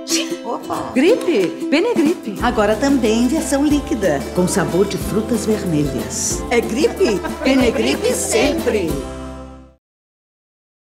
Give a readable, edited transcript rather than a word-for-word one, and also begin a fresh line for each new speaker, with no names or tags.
Opa!
Gripe, Benegripe.
Agora também em versão líquida, com sabor de frutas vermelhas. É gripe? Benegripe sempre!